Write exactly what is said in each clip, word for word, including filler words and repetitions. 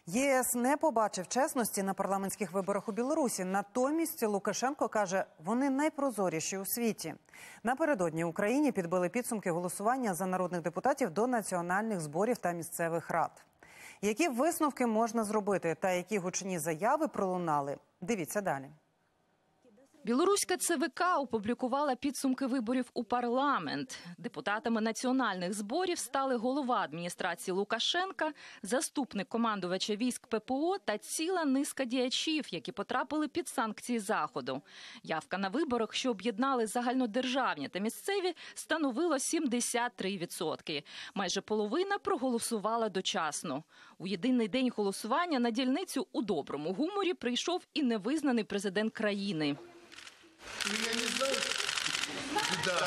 ЄС не побачив чесності на парламентських виборах у Білорусі. Натомість Лукашенко каже, вони найпрозоріші у світі. Напередодні Україні підбили підсумки голосування за народних депутатів до національних зборів та місцевих рад. Які висновки можна зробити та які гучні заяви пролунали? Дивіться далі. Білоруська ЦВК опублікувала підсумки виборів у парламент. Депутатами національних зборів стали голова адміністрації Лукашенка, заступник командувача військ ППО та ціла низка діячів, які потрапили під санкції Заходу. Явка на виборах, що об'єднали загальнодержавні та місцеві, становила сімдесят три відсотки. Майже половина проголосувала дочасно. У єдиний день голосування на дільницю у доброму гуморі прийшов і невизнаний президент країни. Я не знаю. Да.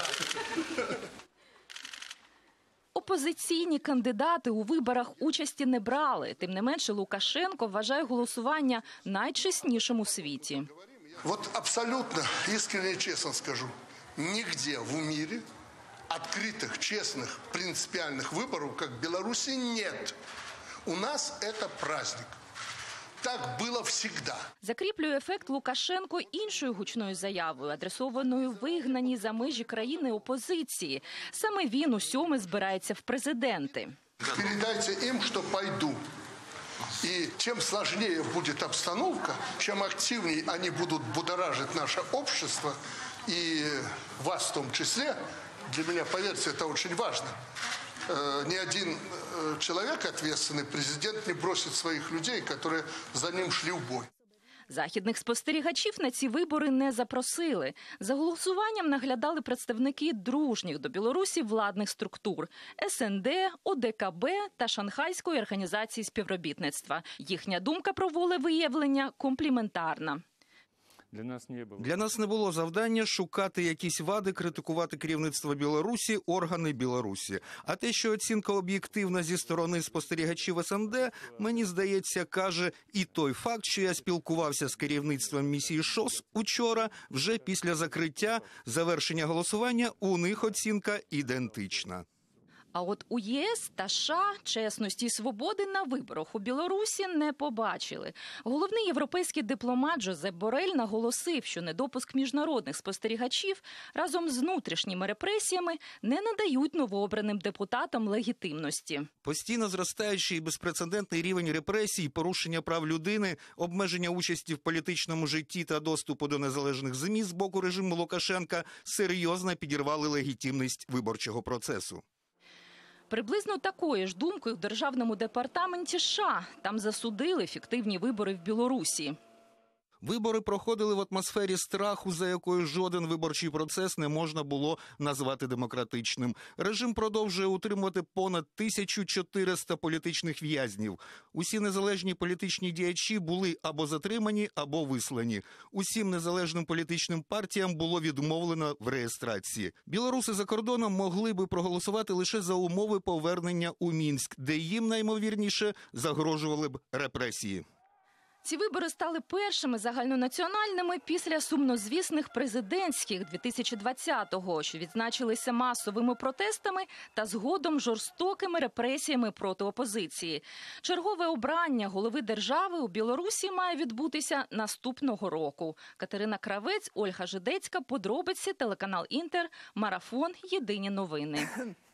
Опозиційні кандидати у виборах участі не брали. Тим не менше, Лукашенко вважає голосування найчеснішим у світі. Вот абсолютно искренне и честно скажу, нигде в мире открытых, честных, принципиальных выборов, как в Беларуси, нет. У нас это праздник. Так було завжди. Закріплює ефект Лукашенко іншою гучною заявою, адресованою вигнаній за межі країни опозиції. Саме він у сьоме збирається в президенти. Передайте їм, що пойду. І чим складніше буде обстановка, чим активніше вони будуть будоражити наше общество, і вас в тому числі, для мене, повірте, це дуже важливо. Ни один человек, ответственный президент, не бросит своих людей, которые за ним шли в бой. Західних спостерігачів на ці вибори не запросили. За голосуванням наглядали представники дружніх до Білорусі владних структур – ес ен де, о де ка бе та Шанхайської організації співробітництва. Їхня думка про волевиявлення компліментарна. Для нас не було. Для нас не було завдання шукати якісь вади, критикувати керівництво Білорусі, органи Білорусі. А те, що оцінка об'єктивна зі сторони спостерігачів ес ен де, мені здається, каже і той факт, що я спілкувався з керівництвом місії ШОС учора, вже після закриття, завершення голосування, у них оцінка ідентична. А от у ЄС та США чесності і свободи на виборах у Білорусі не побачили. Головний європейський дипломат Жозеп Борель наголосив, що недопуск міжнародних спостерігачів разом з внутрішніми репресіями не надають новообраним депутатам легітимності. Постійно зростаючий і безпрецедентний рівень репресій, порушення прав людини, обмеження участі в політичному житті та доступу до незалежних ЗМІ з боку режиму Лукашенка серйозно підірвали легітимність виборчого процесу. Приблизно такою ж думкою в Державному департаменті США. Там засудили фіктивні вибори в Білорусі. Вибори проходили в атмосфері страху, за якою жоден виборчий процес не можна було назвати демократичним. Режим продовжує утримувати понад тисячу чотириста політичних в'язнів. Усі незалежні політичні діячі були або затримані, або вислані. Усім незалежним політичним партіям було відмовлено в реєстрації. Білоруси за кордоном могли би проголосувати лише за умови повернення у Мінськ, де їм, наймовірніше, загрожували б репресії. Ці вибори стали першими загальнонаціональними після сумнозвісних президентських дві тисячі двадцятого, що відзначилися масовими протестами та згодом жорстокими репресіями проти опозиції. Чергове обрання голови держави у Білорусі має відбутися наступного року. Катерина Кравець, Ольга Жидецька, подробиці, телеканал Інтер, Марафон, Єдині новини.